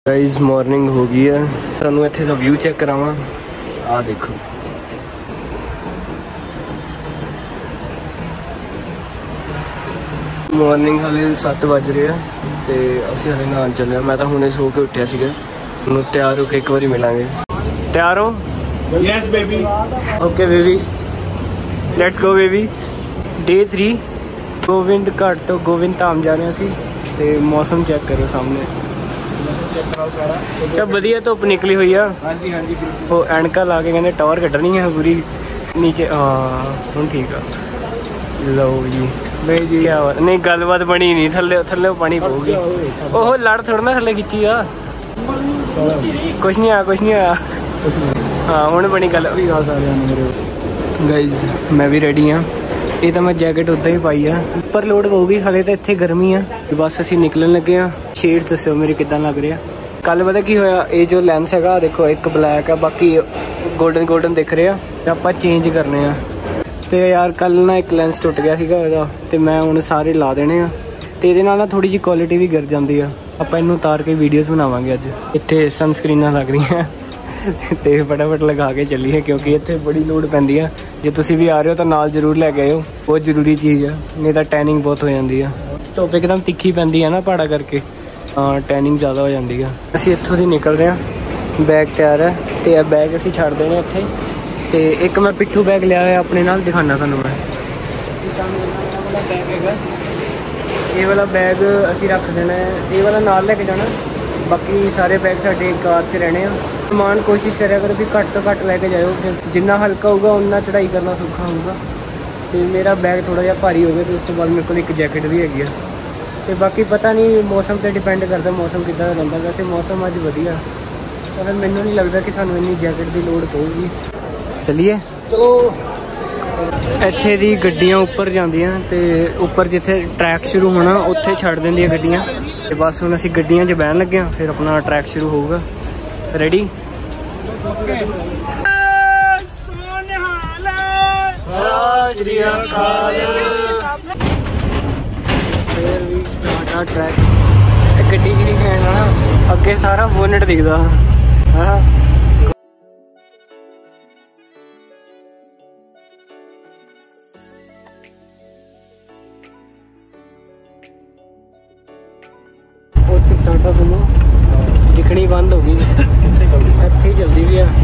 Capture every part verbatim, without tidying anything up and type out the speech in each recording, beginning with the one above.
Guys morning हो गई है, तुहानू इत्थे दा व्यू चेक करावां। आ देखो मॉर्निंग हाले सत्त बज रहे हैं तो असीं हाले नहान चले। मैं तो हुणे सो के उठिया सीगा। तुहानू तैयार होके एक बारी मिलांगे। तैयार हो? Yes baby. Okay baby, let's go baby. Day three Govind Ghat तो गोविंद धाम जा रहे असीं ते मौसम चेक करो सामने। सब वधिया धुप निकली हुई है। हाँ जी हाँ जी वो एनका ला के कहते टावर कटनी है पूरी नीचे। हाँ हम ठीक है। लो जी नहीं जी क्या बात नहीं, गलबात बनी नहीं। थले थले पानी पऊगी। ओहो लड़ थोड़ा ना थले खिंची आ। कुछ नहीं आया कुछ नहीं आया। हाँ हुण बनी गल। गाइज मैं भी रेडी हाँ। ये तो मैं जैकेट उदा ही पाई है। उपर लोड होगी हाले तो इतने गर्मी है। बस असीं निकलन लगे हाँ। शेड्स दस्यो मेरे किद्दां लग रहा। कल पता की होया, ये जो लेंस है देखो एक ब्लैक है बाकी गोल्डन गोल्डन दिख रहे हैं। आप चेंज करने हैं तो यार कल ना एक लेंस टुट गया सीगा तो मैं हुण सारे ला देने आ। तो ये ना थोड़ी जी क्वालिटी भी गिर जाती है। आप इनू उतार के वीडियोज़ बनावांगे अज। इत्थे सनस्क्रीनां लग रही हैं तो फटाफट लगा के चलीए क्योंकि इत्थे बड़ी लोड़ पैंदी है। जो तुसी भी आ रहे हो तो नाल जरूर लैके आयो, बहुत जरूरी चीज़ है। नहीं तो टैनिंग बहुत हो जाती है। धुप एकदम तिखी पैंदी है ना पहाड़ा करके। हाँ टैनिंग ज़्यादा हो जाती है। असीं इत्थों दी निकल रहे हैं। बैग तैयार है तो बैग असीं छड्ड देने इत्थे। तो एक मैं पिट्ठू बैग लिया है अपने नाल, दिखाना तुहानूं मैं। बैग हैगा ये वाला बैग असीं रख देना है। ये वाला नाल लैके जाना, बाकी सारे बैग साडे कार च रहने आ। समान कोशिश करा करो कि घट तो घट लैके जाओ, जिन्ना हल्का होगा उन्ना चढ़ाई करना सौखा होगा। तो मेरा बैग थोड़ा जिहा भारी हो गया तो उस तो बाद मेरे को एक जैकेट भी हैगी है। तो बाकी पता नहीं मौसम पर डिपेंड करता मौसम किद्दां दा रहिंदा। वैसे मौसम अज वधिया पर मैनूं नहीं लगता कि सानूं इन्नी जैकेट की लोड़ पऊगी। चलिए चलो। ਇੱਥੇ ਦੀ ਗੱਡੀਆਂ ਉੱਪਰ ਜਾਂਦੀਆਂ ਤੇ ਉੱਪਰ ਜਿੱਥੇ ਟਰੈਕ ਸ਼ੁਰੂ ਹੋਣਾ ਉੱਥੇ ਛੱਡ ਦਿੰਦੀਆਂ ਗੱਡੀਆਂ। ਤੇ ਬਸ ਹੁਣ ਅਸੀਂ ਗੱਡੀਆਂ 'ਚ ਬਹਿਣ ਲੱਗੇ ਹਾਂ, ਫਿਰ ਆਪਣਾ ਟਰੈਕ ਸ਼ੁਰੂ ਹੋਊਗਾ। ਰੈਡੀ? ਸਤਿ ਸ਼੍ਰੀ ਅਕਾਲ। ਫਿਰ ਵੀ ਸਟਾਰਟ ਆ ਟਰੈਕ। ਇਹ ਗੱਡੀ ਕੀ ਨਹੀਂ ਕਹਿਣਾ ਨਾ, ਅੱਗੇ ਸਾਰਾ ਬੋਨਟ ਦਿਖਦਾ ਹਾਂ। टाटा सुनो दिखनी बंद हो गई, इत्थे ही चलती भी है।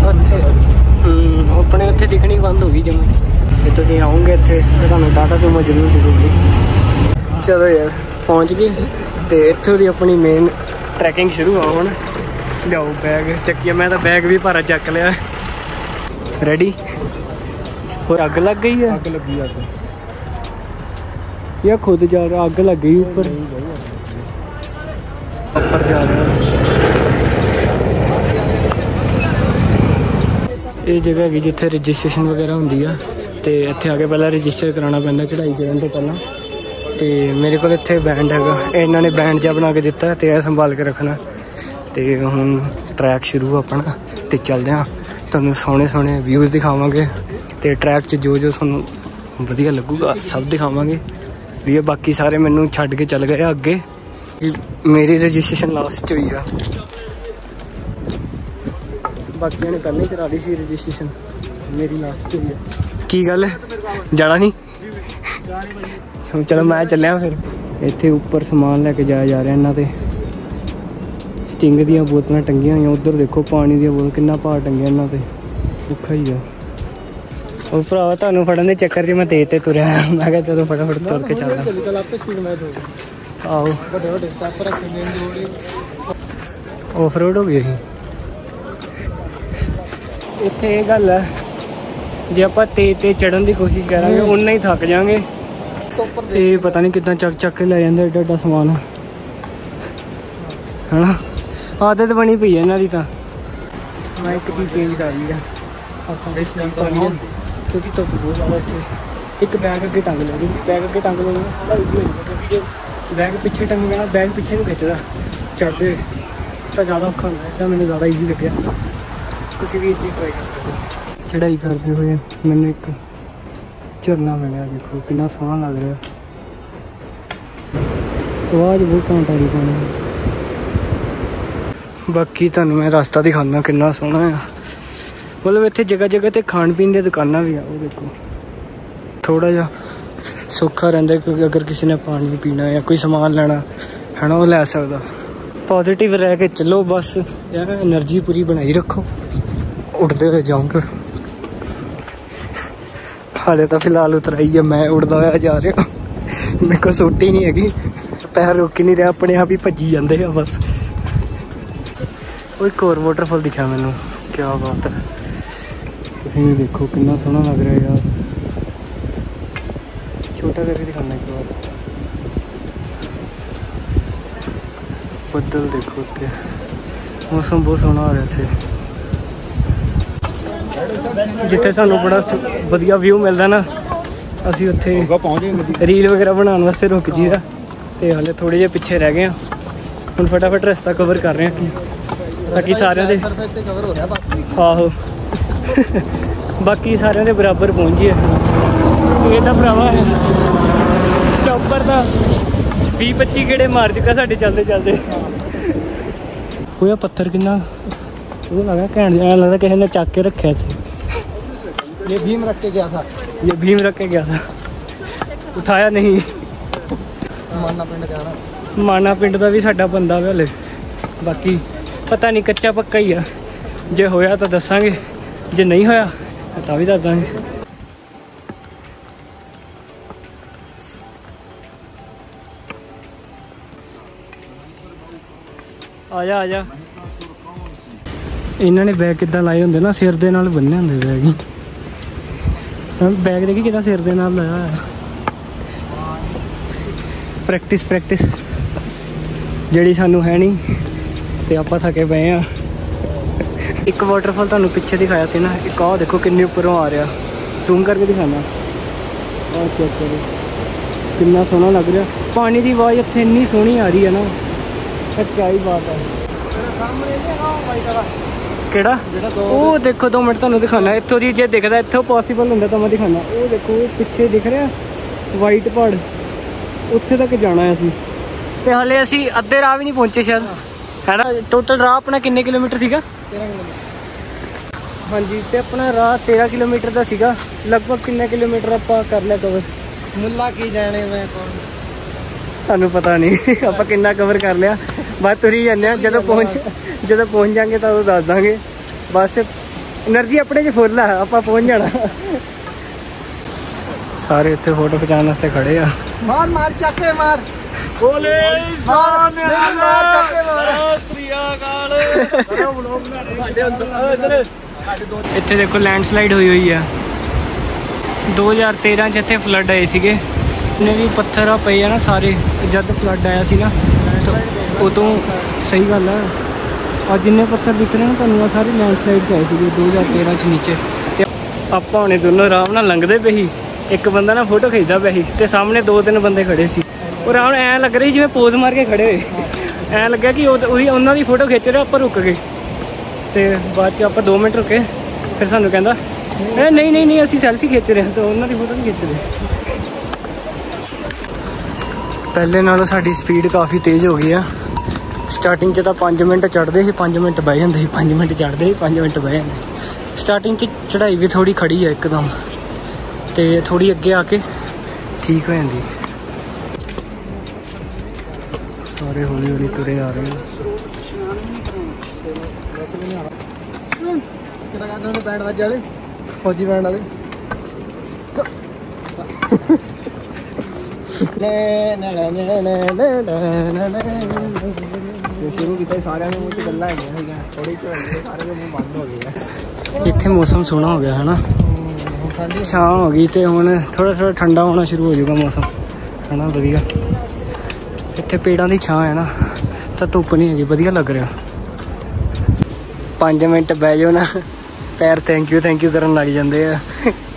अपने उत्थे दिखनी बंद हो गई जमी। जे तुसीं आओगे इत्थे तो तुहानूं टाटा सुमो जरूर दिखूगी। चलो यार पहुँच गए तो इत्थों की अपनी मेन ट्रैकिंग शुरू हो। हुण लियाओ बैग चक्किया। मैं तो बैग भी भारा चक लिया। रेडी? और अग लग गई है। अग लगी अग या खुद जा रहा अग लग गई ऊपर ऊपर जा रहे हैं। ये जगह है जिथे रजिस्ट्रेशन वगैरह होंदी है तो इत्थे आके पहला रजिस्टर कराना पैंदा चढ़ाई चढ़न तो पहला। तो मेरे को इत्थे बैंड हैगा, इन्होंने बैंड जा बना के दिता तो यह संभाल के रखना। तो हुण ट्रैक शुरू अपना तो चलते हैं। तुहानूं सोहणे सोहणे व्यूज़ दिखावांगे तो ट्रैक च जो जो तुहानूं वधिया लगूगा सब दिखावांगे। भी बाकी सारे मैनूं छड्ड के चल गए अगे। मेरी रजिस्ट्रेशन लास्ट हुई है, बाकियों ने पहले ही करा ली सी रजिस्ट्रेशन, मेरी लास्ट हुई है। की गल जाना नहीं? चलो मैं चलिया। फिर इत्थे उपर समान लैके जाया जा रहा इन्हां ते। स्टिंग दी बोतलां टंगियां हुई। उधर देखो पानी दी बोतल कितना भार टंगिया इन्हां ते, औखा ही है। और भरावा तुहानूं फड़न दे चक्कर च मैं तेज ते तुरिया। मैं कहा चलो फटाफट तुर के चलदा। आओ ऑफ रोड हो गई। इत्थे ये गल है जे आप तेज तेज चढ़न की कोशिश करांगे उन्ना ही थक जाएंगे। ये पता नहीं कितना चक चक के ले जाते एडा एडा समान है ना। आदत बनी पई है इन्हां दी। तां मैं एक चीज़ चेंज कर ली है क्योंकि धुप्प बहुत ज़्यादा इत्थे। एक बैग अगे टंग लिया, बैग अगे टंग लिया बैग पिछे टंग गया, बैग पिछे नहीं खिंचता चढ़ते तो ज़्यादा औखा होंदा। मैंने ज़्यादा ईजी लगे। तुसीं भी ये चीज़ ट्राई कर सकते हो। चढ़ाई करते हुए मैंने एक झरना मिला, देखो कितना सोहना लग रहा है। आवाज़ बहुत घंटा रही पानी। बाकी तुहानूं मैं रास्ता दिखाना कितना सोहना है। मतलब इत्थे जगह जगह ते खाण पीन दी दुकानां भी आ। वो देखो थोड़ा जिहा सौखा रहिंदा क्योंकि अगर किसी ने पानी पीना या कोई समान लेना है ना वो लै सकदा। पॉजिटिव रह के चलो बस यार, एनर्जी पूरी बनाई रखो, उड़ते हुए जाऊँगा। हाले तो फिलहाल उतराई है, मैं उड़दा हुआ जा रहा। मेरे को सूट ही नहीं हैगी, पैर रुक ही नहीं रहा, अपने आप ही भज्जी जाते हैं बस। एक और वाटरफॉल दिखा मैनू, क्या बात है। तुम देखो कितना सोहना लग रहा है यार। छोटा करके दिखाना एक बार। बदल देखो उत्ते, मौसम बहुत सोहना आ रहा थे। जिथे सानू बड़ा वधिया व्यू मिलता ना, असी उत्थे रील वगैरह बनाने वास्ते रुक जी दा। ते हाले थोड़े जे पिछे रह गए हैं, हुण फटाफट रास्ता कवर कर रहे हैं कि ताकि सारे दे आहो बाकी सारे दे बराबर पहुँच जाइए। ये तो भरावा चौपर का भी पच्ची गेड़े मार चुका साढ़े चलते चलते। वो पत्थर कितना वो लगा घैंट जिहा लगता किसी ने चक के रखे थे। ये भीम रख के गया था, ये भीम रख के गया था, उठाया नहीं। माना पिंड जाना, माना पिंड का भी साडा बंदा हले। बाकी पता नहीं कच्चा पक्का ही आ, जे होया तो दसांगे, जे नहीं होया तो भी दस देंगे। आजा आजा। इन्होंने बैग कितना लाए होंगे ना, सिर दे नाल बन्ने होंगे बैग ही। बैग देखी कितना सिर दे नाल लाया है। प्रैक्टिस प्रैक्टिस जिहड़ी सानू है नहीं ते आपां थके पे हाँ। एक वाटरफॉल तुहानू पिछे दिखाया सी ना, एक आ देखो किन्ने उपरों आ रहा। जूम करके दिखाना, आ चेक करो कितना सोहना लग रहा। पानी की आवाज़ इत्थे इन्नी सोहनी आ रही है ना, क्या ही बात है। केड़ा वो देखो, दो मिनट तुहानू दिखाना इत्थों दी, जे दिखदा इत्थों पॉसीबल हुंदा तो मैं दिखाना। वो देखो पिछे दिख रहा वाइट पहाड़, उत्थे तक जाना है असीं ते हाले असीं अद्धे राह भी नहीं पहुंचे शायद, है ना। टोटल राह अपना किन्ने किलोमीटर सीगा? हाँ जी, तो अपना राह तेरह किलोमीटर का सीगा। लगभग किन्ने किलोमीटर आपां कर लिया कवर? मुल्ला की जाने में सानू पता नहीं आप कितना कवर कर लिया, बस तुरी जाने। जो पहुँच जो पहुँच जाएंगे तो दस देंगे। बस एनर्जी अपने च फुल है, आप पहुँच जाना। सारे इतने फोटो खिचाने वास्ते खड़े आ। मार मार चाके मार बोले इतने देखो लैंडस्लाइड हुई हुई है। दो हज़ार तेरह च इतने फ्लड आए थे, जितने भी पत्थर आ पे है ना सारे, जब फ्लड आया सी ना तो उदों सही गल है। और जिन्ने पत्थर दिख रहे हैं तुहानू सारे लैंडस्लाइड आए थे दो हज़ार तेरह च नीचे। तो आप हुणे दोनों आराम नाल लंघदे पे ही, एक बंदा ना फोटो खिंचदा पे ही, तो सामने दो तीन बंदे खड़े सी। और आराम ऐ लग रही जिवें पोज मार के खड़े हुए, ऐ लग्या कि उन्हों की फोटो खिंच रहे, आप रुक गए। तो बाद च आप दो मिनट रुके, फिर सानू कहंदा नहीं नहीं नहीं असीं सैल्फी खिंच रहे हैं, तो उन्होंने फोटो नहीं खिंच रहे। पहले नालों साडी स्पीड काफ़ी तेज़ हो गई है। स्टार्टिंग च तो पाँच मिनट चढ़ते ही पाँच मिनट बह जाते, पाँच मिनट चढ़ते ही पाँच मिनट बह जाते। स्टार्टिंग च चढ़ाई भी थोड़ी खड़ी है एकदम, तो थोड़ी अगे आके ठीक हो जाती। सारे हौली हौली तुरे आ रहे हैं। फौजी बैंड वाले शुरू किया सारे मूँह च गल्लां हैगियां, थोड़ी सारे मूँह बंद हो गए। इत्थे मौसम सोहना हो गया है ना, छां हो गई तो हुण थोड़ा थोड़ा ठंडा होना शुरू हो जाएगा मौसम, है ना। वधिया इत्थे पेड़ां दी छां है ना, तो धुप्प नहीं हैगी, वधिया लग रहा। पाँच मिनट बह जाओ ना, पैर थैंक यू थैंक यू करन लग जाते हैं।